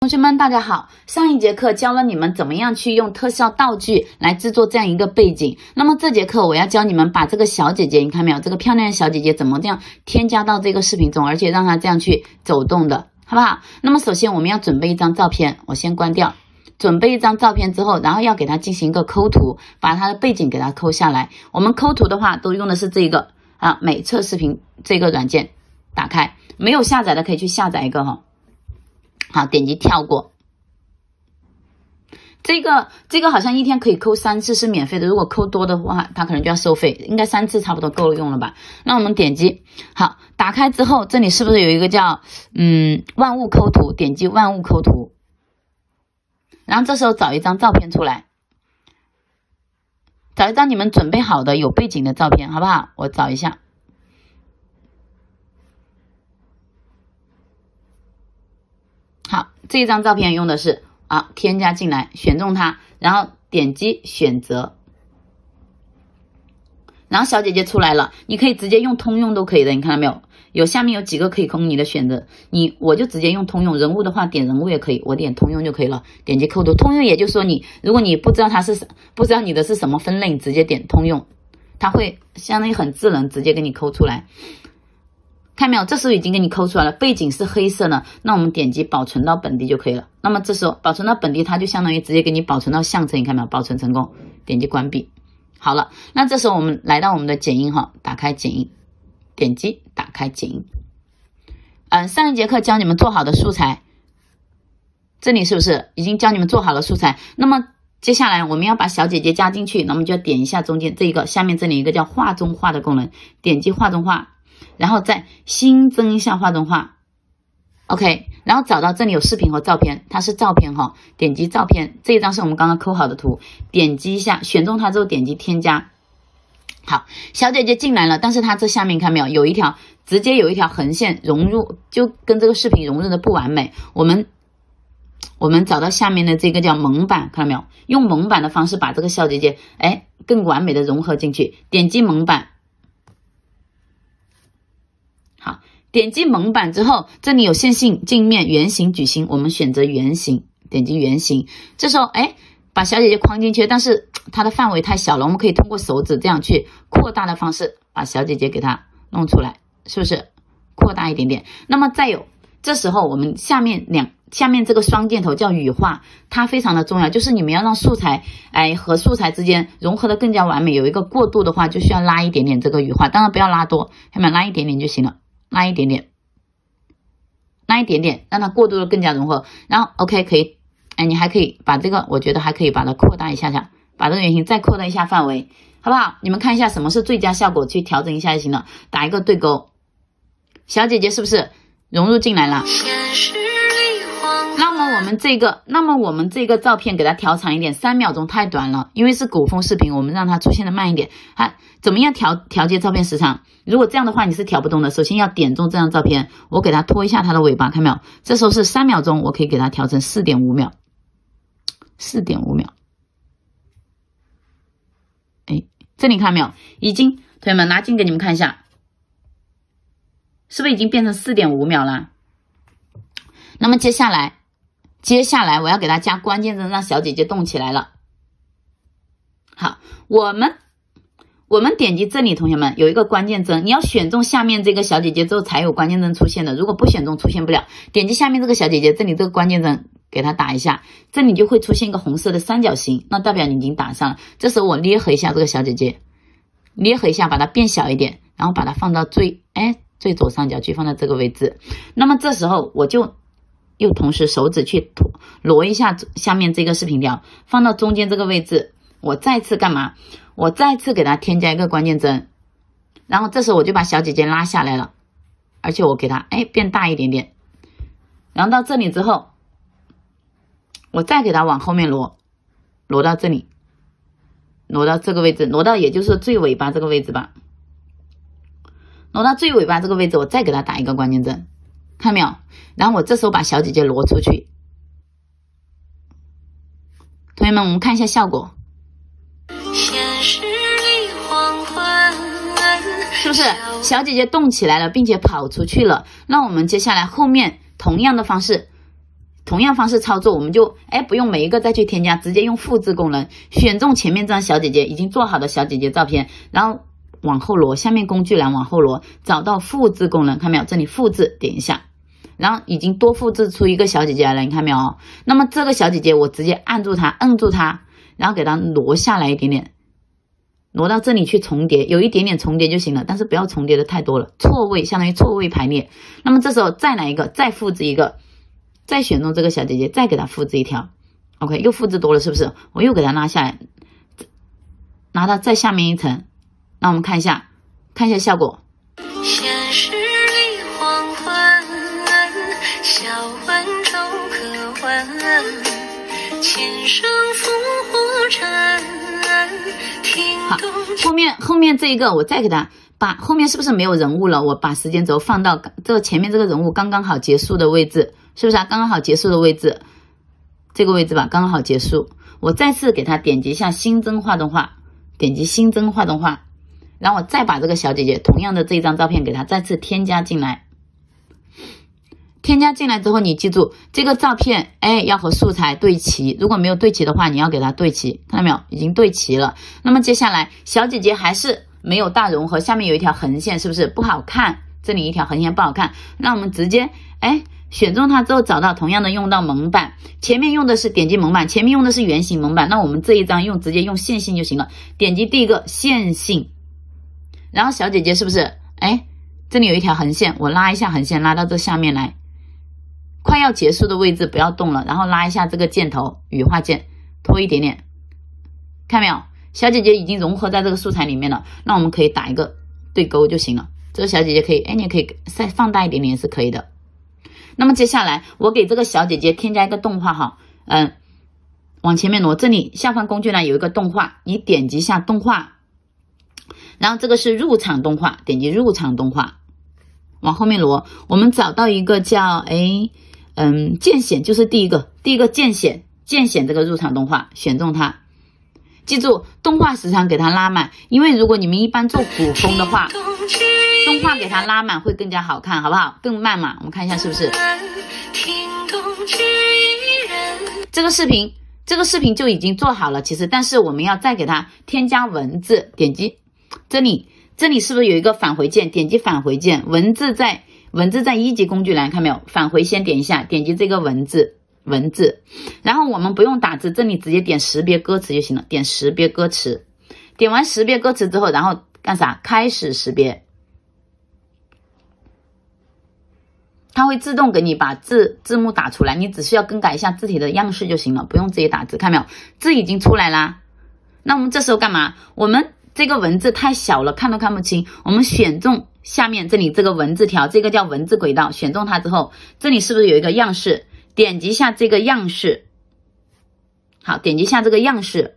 同学们大家好，上一节课教了你们怎么样去用特效道具来制作这样一个背景，那么这节课我要教你们把这个小姐姐，你看没有，这个漂亮的小姐姐怎么这样添加到这个视频中，而且让她这样去走动的，好不好？那么首先我们要准备一张照片，我先关掉，准备一张照片之后，然后要给它进行一个抠图，把它的背景给它抠下来。我们抠图的话都用的是这个美测视频这个软件，打开，没有下载的可以去下载一个哈。好，点击跳过。这个好像一天可以抠3次是免费的，如果抠多的话它可能就要收费，应该3次差不多够用了吧。那我们点击，好，打开之后这里是不是有一个叫万物抠图，点击万物抠图，然后这时候找一张照片出来，找一张你们准备好的有背景的照片，好不好？我找一下。好，这一张照片用的是添加进来，选中它，然后点击选择，然后小姐姐出来了，你可以直接用通用都可以的，你看到没有？有下面有几个可以供你的选择，我就直接用通用，人物的话点人物也可以，我点通用就可以了。点击抠图，通用也就是说如果你不知道你的是什么分类，你直接点通用，它会相当于很智能，直接给你抠出来。看没有？这时候已经给你抠出来了，背景是黑色的，那我们点击保存到本地就可以了。那么这时候保存到本地，它就相当于直接给你保存到相册，你看没有？保存成功，点击关闭。好了，那这时候我们来到我们的剪映打开剪映，点击打开剪映。上一节课教你们做好的素材，这里是不是已经教你们做好了素材？那么接下来我们要把小姐姐加进去，那我们就要点一下中间这个，下面这里一个叫画中画的功能，点击画中画。然后再新增一下画中画 ，OK， 然后找到这里有视频和照片，它是照片点击照片，这一张是我们刚刚抠好的图，点击一下，选中它之后点击添加。好，小姐姐进来了，但是它这下面看没有，直接有一条横线融入，就跟这个视频融入的不完美。我们找到下面的这个叫蒙版，看到没有？用蒙版的方式把这个小姐姐更完美的融合进去，点击蒙版。好，点击蒙版之后，这里有线性、镜面、圆形、矩形，我们选择圆形，点击圆形。这时候把小姐姐框进去，但是它的范围太小了，我们可以通过手指这样去扩大的方式把小姐姐给它弄出来，是不是扩大一点点？那么再有，这时候我们下面这个双箭头叫羽化，它非常的重要，就是你们要让素材和素材之间融合的更加完美，有一个过渡的话就需要拉一点点这个羽化，当然不要拉多，看没有，拉一点点就行了。拉一点点，让它过渡的更加融合。然后 OK 可以，你还可以把这个，我觉得还可以把它扩大一下下，把这个圆形再扩大一下范围，好不好？你们看一下什么是最佳效果，去调整一下就行了。打一个对勾，小姐姐是不是融入进来了？那么我们这个照片给它调长一点，3秒钟太短了，因为是古风视频，我们让它出现的慢一点。怎么样调节照片时长？如果这样的话你是调不动的，首先要点中这张照片，我给它拖一下它的尾巴，看没有？这时候是3秒钟，我可以给它调成 4.5 秒。4.5 秒。这里看没有？已经，同学们拿近给你们看一下，是不是已经变成 4.5 秒了？那么接下来我要给它加关键帧，让小姐姐动起来了。好，我们点击这里，同学们有一个关键帧，你要选中下面这个小姐姐之后才有关键帧出现的，如果不选中出现不了。点击下面这个小姐姐，这里这个关键帧给它打一下，这里就会出现一个红色的三角形，那代表你已经打上了。这时候我捏合一下这个小姐姐，捏合一下把它变小一点，然后把它放到最左上角去，放到这个位置。那么这时候我就又同时手指去挪一下下面这个视频条，放到中间这个位置。我再次干嘛？我再次给它添加一个关键帧，然后这时候我就把小姐姐拉下来了，而且我给它变大一点点。然后到这里之后，我再给它往后面挪到这里，挪到这个位置，挪到也就是最尾巴这个位置吧。挪到最尾巴这个位置，我再给它打一个关键帧，看到没有？然后我这时候把小姐姐挪出去。同学们，我们看一下效果。是不是小姐姐动起来了，并且跑出去了？那我们接下来后面同样的方式同样方式操作，我们就不用每一个再去添加，直接用复制功能，选中前面这张小姐姐已经做好的小姐姐照片，然后往后挪，下面工具栏往后挪，找到复制功能，看没有？这里复制，点一下，然后已经多复制出一个小姐姐来了，你看没有？那么这个小姐姐我直接按住它，然后给它挪下来一点点，挪到这里去重叠，有一点点重叠就行了，但是不要重叠的太多了，错位相当于错位排列。那么这时候再来一个，再复制一个，再选中这个小姐姐，再给它复制一条 ，OK， 又复制多了是不是？我又给它拉下来，拿到再下面一层，那我们看一下效果。 现实里黄昏，笑问中可问，前生烽火尘，听懂。 后面这一个我再给它把后面是不是没有人物了？我把时间轴放到这个前面这个人物刚刚好结束的位置，是不是啊？刚刚好结束的位置，这个位置吧，刚刚好结束。我再次给它点击一下新增画动画，点击新增画动画，然后我再把这个小姐姐同样的这一张照片给它再次添加进来。添加进来之后，你记住这个照片，要和素材对齐。如果没有对齐的话，你要给它对齐，看到没有？已经对齐了。那么接下来，小姐姐还是没有大融合，下面有一条横线，是不是不好看？这里一条横线不好看，那我们直接选中它之后，找到同样的用到蒙版，前面用的是点击蒙版，前面用的是圆形蒙版，那我们这一张直接用线性就行了。点击第一个线性，然后小姐姐是不是？这里有一条横线，我拉一下横线，拉到这下面来。快要结束的位置不要动了，然后拉一下这个箭头羽化键，拖一点点，看没有？小姐姐已经融合在这个素材里面了，那我们可以打一个对勾就行了。这个小姐姐可以，你也可以再放大一点点也是可以的。那么接下来我给这个小姐姐添加一个动画哈，往前面挪，这里下方工具栏有一个动画，你点击一下动画，然后这个是入场动画，点击入场动画，往后面挪，我们找到一个叫渐显，就是第一个渐显这个入场动画，选中它，记住动画时长给它拉满，因为如果你们一般做古风的话，动画给它拉满会更加好看，好不好？更慢嘛，我们看一下是不是？这个视频就已经做好了，其实，但是我们要再给它添加文字，点击这里是不是有一个返回键？点击返回键，文字在一级工具栏，看没有？返回先点一下，点击这个文字，然后我们不用打字，这里直接点识别歌词就行了，点识别歌词，点完识别歌词之后，然后干啥？开始识别，它会自动给你把字幕打出来，你只需要更改一下字体的样式就行了，不用自己打字，看没有？字已经出来啦。那我们这时候干嘛？我们这个文字太小了，看都看不清，我们选中下面这里这个文字条，这个叫文字轨道，选中它之后，这里是不是有一个样式？点击一下这个样式，好，点击一下这个样式，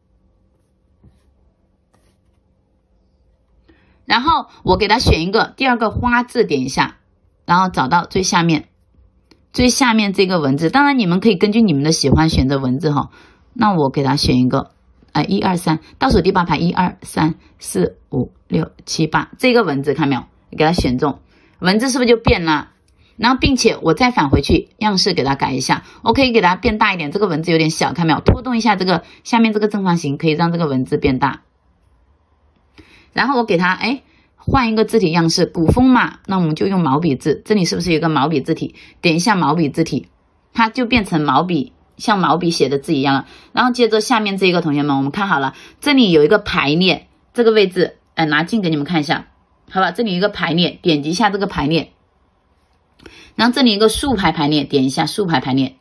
然后我给它选一个第二个花字，点一下，然后找到最下面这个文字，当然你们可以根据你们的喜欢选择文字哈。那我给它选一个1、2、3，倒数第8排1、2、3、4、5、6、7、8，这个文字看没有？给它选中，文字是不是就变了？然后并且我再返回去，样式给它改一下，我可以给它变大一点，这个文字有点小，看没有？拖动一下这个下面这个正方形，可以让这个文字变大。然后我给它换一个字体样式，古风嘛，那我们就用毛笔字，这里是不是有一个毛笔字体？点一下毛笔字体，它就变成毛笔，像毛笔写的字一样了。然后接着下面这个同学们，我们看好了，这里有一个排列，这个位置，拿近给你们看一下，好吧？这里有一个排列，点击一下这个排列，然后这里有一个竖排排列，点一下竖排排列，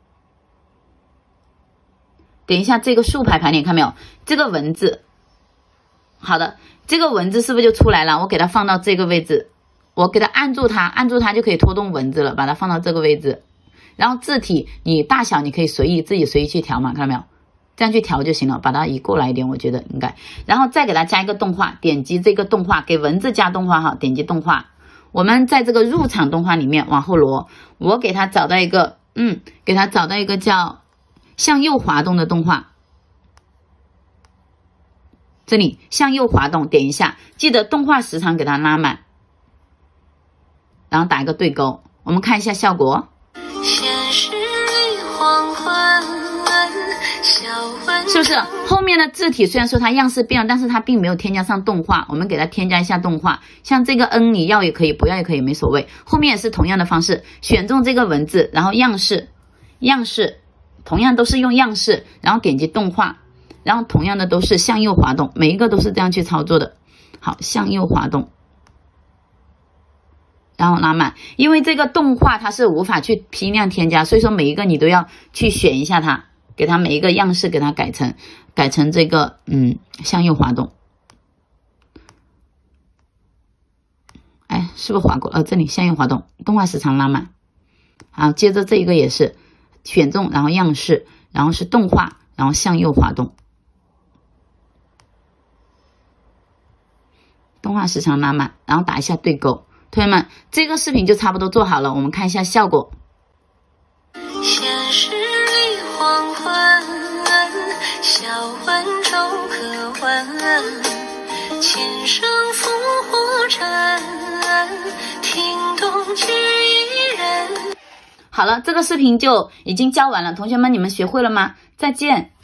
点一下这个竖排排列，看没有？这个文字，好的，这个文字是不是就出来了？我给它放到这个位置，我给它按住它就可以拖动文字了，把它放到这个位置。然后字体你大小你可以自己随意去调嘛，看到没有？这样去调就行了，把它移过来一点，我觉得应该。然后再给它加一个动画，点击这个动画，给文字加动画哈，点击动画。我们在这个入场动画里面往后挪，我给它找到一个，给它找到一个叫向右滑动的动画。这里向右滑动，点一下，记得动画时长给它拉满，然后打一个对勾，我们看一下效果。 现实黄昏，小温是不是后面的字体虽然说它样式变了，但是它并没有添加上动画，我们给它添加一下动画，像这个 N 你要也可以，不要也可以，没所谓。后面也是同样的方式，选中这个文字，然后样式同样都是用样式，然后点击动画，然后同样的都是向右滑动，每一个都是这样去操作的。好，向右滑动，然后拉满，因为这个动画它是无法去批量添加，所以说每一个你都要去选一下它，给它每一个样式给它改成这个向右滑动。哎，是不是滑过了？这里向右滑动，动画时长拉满。好，接着这一个也是选中，然后样式，然后是动画，然后向右滑动。动画时长拉满，然后打一下对勾。同学们，这个视频就差不多做好了，我们看一下效果。 现实里黄昏，小温中可闻，琴声烽火沉，听懂只一人。 好了，这个视频就已经教完了，同学们你们学会了吗？再见。